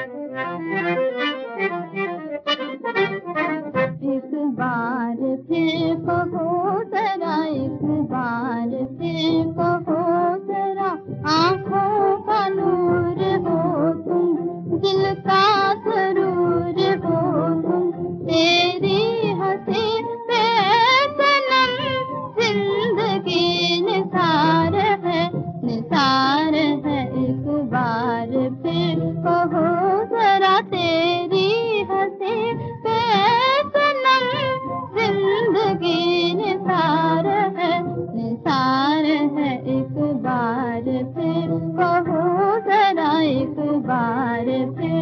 एक बार फिर कहो जरा, एक बार फिर कहो जरा, आँखों का नूर हो तुम, दिल का सरूर हो तुम, तेरी हंसी पे सनम जिंदगी निसार है, निसार है। एक बार फिर कहो जरा, तेरी हंसी पे सनम जिंदगी निसार है, निसार है। एक बार फिर कहो जरा, एक बार फिर